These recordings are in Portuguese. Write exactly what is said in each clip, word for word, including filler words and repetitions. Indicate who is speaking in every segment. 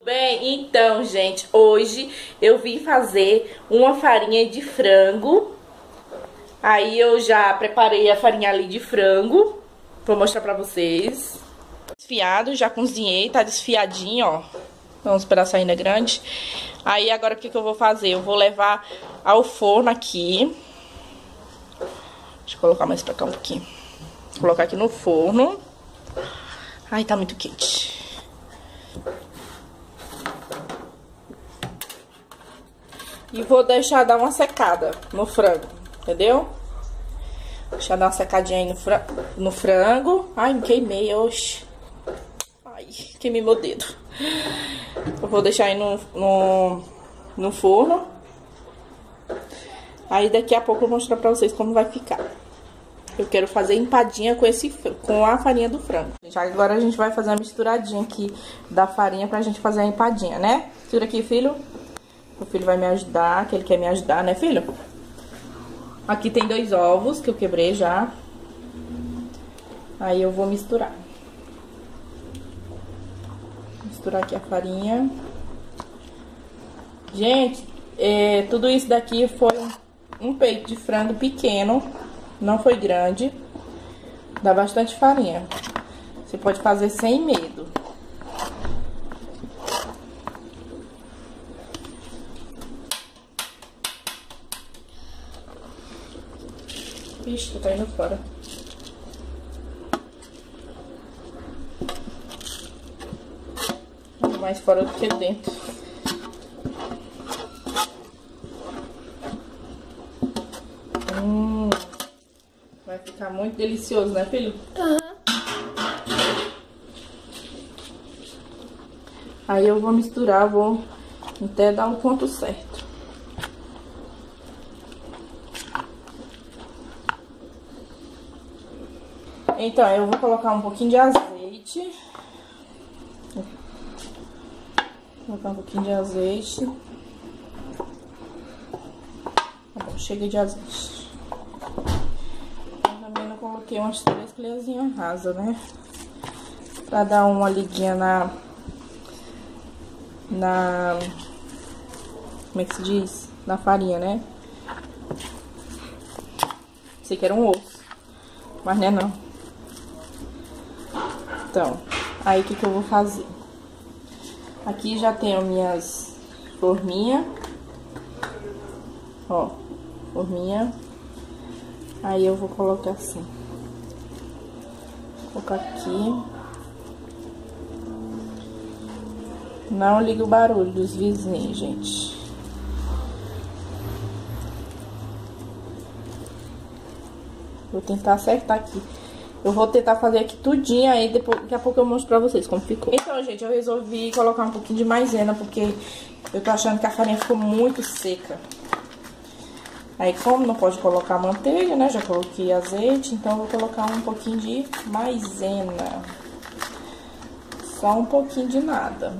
Speaker 1: Bem, então, gente, hoje eu vim fazer uma farinha de frango. Aí eu já preparei a farinha ali de frango. Vou mostrar pra vocês. Desfiado, já cozinhei, tá desfiadinho, ó. Vamos esperar essa ainda grande. Aí agora o que que eu vou fazer? Eu vou levar ao forno aqui. Deixa eu colocar mais pra cá um pouquinho. Vou colocar aqui no forno. Ai, tá muito quente. E vou deixar dar uma secada no frango, entendeu? Deixar dar uma secadinha aí no, fra no frango. Ai, me queimei, oxe. Ai, queimei meu dedo. Eu vou deixar aí no, no, no forno. Aí daqui a pouco eu vou mostrar pra vocês como vai ficar. Eu quero fazer empadinha com, esse, com a farinha do frango. Agora a gente vai fazer uma misturadinha aqui da farinha pra gente fazer a empadinha, né? Mistura aqui, filho. O filho vai me ajudar, que ele quer me ajudar, né, filho? Aqui tem dois ovos que eu quebrei já. Aí eu vou misturar. Misturar aqui a farinha. Gente, é, tudo isso daqui foi um, um peito de frango pequeno. Não foi grande. Dá bastante farinha. Você pode fazer sem medo. Ixi, tá indo fora. Mais fora do que dentro. Hum, vai ficar muito delicioso, né, filho? Uhum. Aí eu vou misturar, vou até dar o ponto certo. Então, eu vou colocar um pouquinho de azeite. Vou colocar um pouquinho de azeite. Tá bom, chega de azeite. Eu também não coloquei umas três colherzinhas rasas, né? Pra dar uma liguinha na... Na... Como é que se diz? Na farinha, né? Pensei que era um osso. Mas não é não. Então, aí o que que eu vou fazer? Aqui já tenho minhas forminhas. Ó, forminha. Aí eu vou colocar assim. Vou colocar aqui. Não liga o barulho dos vizinhos, gente. Vou tentar acertar aqui. Eu vou tentar fazer aqui tudinho, aí depois, daqui a pouco eu mostro pra vocês como ficou. Então, gente, eu resolvi colocar um pouquinho de maisena, porque eu tô achando que a farinha ficou muito seca. Aí, como não pode colocar manteiga, né, já coloquei azeite, então eu vou colocar um pouquinho de maisena. Só um pouquinho de nada.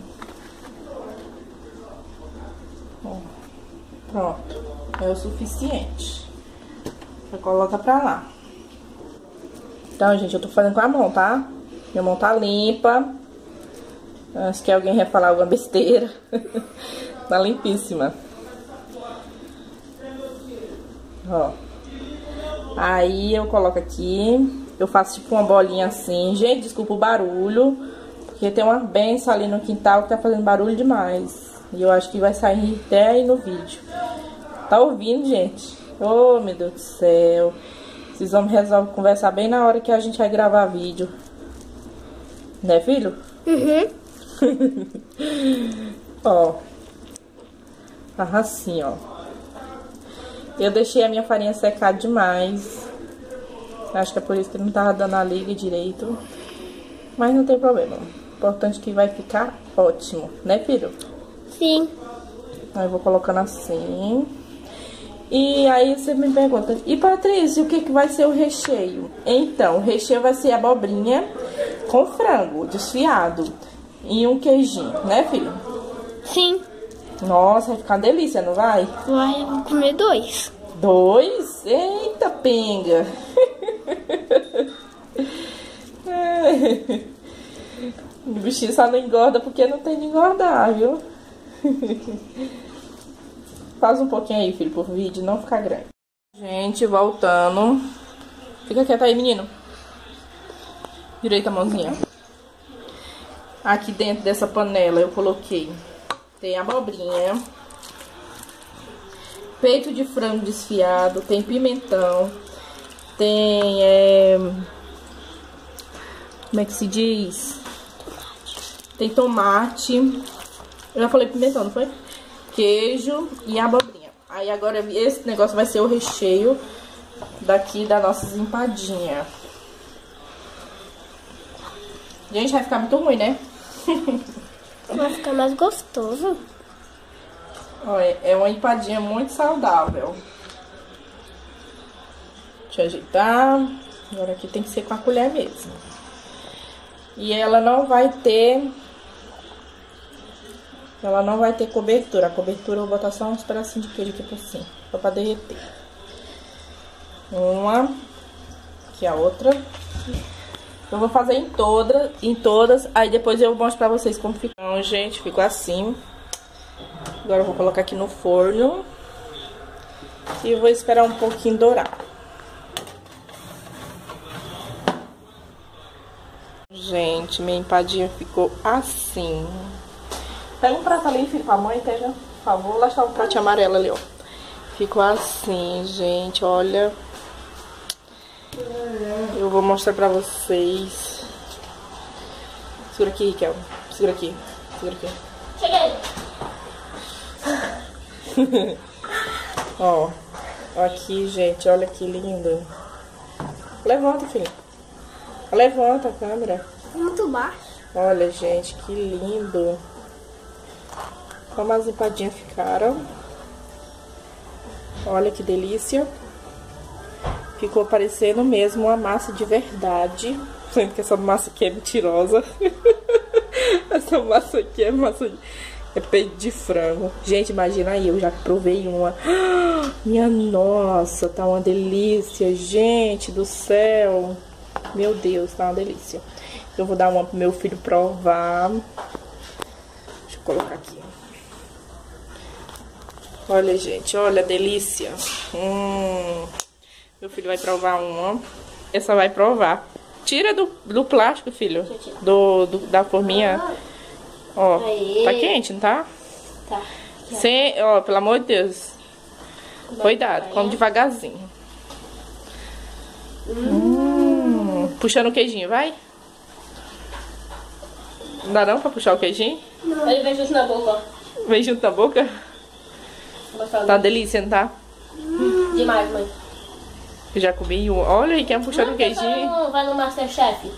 Speaker 1: Ó, pronto, é o suficiente. Já coloca pra lá. Então, gente, eu tô fazendo com a mão, tá? Minha mão tá limpa. Antes que alguém ia falar alguma besteira. Tá limpíssima. Ó. Aí eu coloco aqui. Eu faço tipo uma bolinha assim. Gente, desculpa o barulho. Porque tem uma benção ali no quintal que tá fazendo barulho demais. E eu acho que vai sair até aí no vídeo. Tá ouvindo, gente? Oh, meu Deus do céu. Esses homens resolvem conversar bem na hora que a gente vai gravar vídeo. Né, filho? Uhum. Ó. Tava assim, ó. Eu deixei a minha farinha secar demais. Acho que é por isso que não tava dando a liga direito. Mas não tem problema. O importante é que vai ficar ótimo. Né, filho?
Speaker 2: Sim.
Speaker 1: Aí eu vou colocando assim. E aí você me pergunta, e Patrícia, o que que vai ser o recheio? Então, o recheio vai ser abobrinha com frango desfiado e um queijinho, né, filho?
Speaker 2: Sim.
Speaker 1: Nossa, vai ficar uma delícia, não vai?
Speaker 2: Vai, eu vou comer dois.
Speaker 1: Dois? Eita, penga! O bichinho só não engorda porque não tem de engordar, viu? Faz um pouquinho aí, filho, pro vídeo não ficar grande. Gente, voltando. Fica quieto aí, menino. Direita a mãozinha. Aqui dentro dessa panela eu coloquei. Tem abobrinha. Peito de frango desfiado. Tem pimentão. Tem... É... Como é que se diz? Tem tomate. Eu já falei pimentão, não foi? Queijo e abobrinha. Aí agora esse negócio vai ser o recheio daqui das nossas empadinhas. Gente, vai ficar muito ruim, né?
Speaker 2: Vai ficar mais gostoso.
Speaker 1: Olha, é uma empadinha muito saudável. Deixa eu ajeitar. Agora aqui tem que ser com a colher mesmo. E ela não vai ter... Ela não vai ter cobertura. A cobertura eu vou botar só uns pedacinhos de queijo aqui por cima, só pra derreter. Uma. Aqui a outra. Eu vou fazer em todas, em todas, aí depois eu mostro pra vocês como fica. Então, gente, ficou assim. Agora eu vou colocar aqui no forno. E vou esperar um pouquinho dourar. Gente, minha empadinha ficou assim. Pega um prato ali, filho, pra mãe, esteja, por favor. Lá está um prato amarelo ali, ó. Ficou assim, gente, olha. Eu vou mostrar pra vocês. Segura aqui, Riquel. Segura aqui. Segura aqui.
Speaker 2: Cheguei.
Speaker 1: Ó. Aqui, gente. Olha que lindo. Levanta, filho. Levanta a câmera.
Speaker 2: Muito baixo.
Speaker 1: Olha, gente. Que lindo. Como as empadinhas ficaram. Olha que delícia. Ficou parecendo mesmo uma massa de verdade. Sendo que essa massa aqui é mentirosa. Essa massa aqui é massa de... é peito de frango. Gente, imagina aí, eu já provei uma. Minha nossa, tá uma delícia. Gente do céu. Meu Deus, tá uma delícia. Eu vou dar uma pro meu filho provar. Deixa eu colocar aqui. Olha, gente, olha a delícia. Hum... Meu filho vai provar uma. Essa vai provar. Tira do, do plástico, filho. Do, do, da forminha. Ó,
Speaker 2: Aê.
Speaker 1: Tá quente, não tá?
Speaker 2: Tá.
Speaker 1: Sem, ó, pelo amor de Deus. Cuidado, come devagarzinho. Hum. Hum. Puxando o queijinho, vai? Não dá não pra puxar o queijinho?
Speaker 2: Não. Ele vem junto na boca.
Speaker 1: Vem junto na boca?
Speaker 2: Gostando.
Speaker 1: Tá delícia, não tá?
Speaker 2: Hum. Demais, mãe.
Speaker 1: Eu já comi um. Olha aí, quer puxar o queijinho?
Speaker 2: Vai no, vai no Masterchef.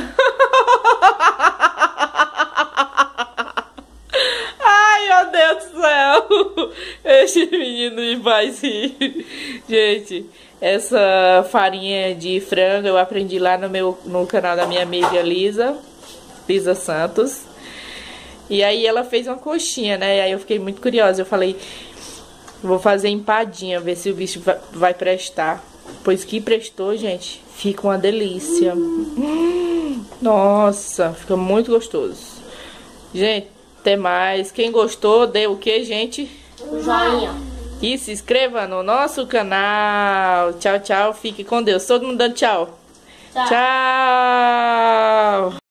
Speaker 1: Ai, meu Deus do céu. Esse menino me faz rir. Gente, essa farinha de frango eu aprendi lá no, meu, no canal da minha amiga Lisa. Lisa Santos. E aí ela fez uma coxinha, né? E aí eu fiquei muito curiosa. Eu falei, vou fazer empadinha, ver se o bicho vai, vai prestar. Pois que prestou, gente. Fica uma delícia. Hum, nossa, fica muito gostoso. Gente, até mais. Quem gostou, dê o que, gente?
Speaker 2: Um joinha.
Speaker 1: E se inscreva no nosso canal. Tchau, tchau. Fique com Deus. Todo mundo dando tchau.
Speaker 2: Tchau.
Speaker 1: Tchau.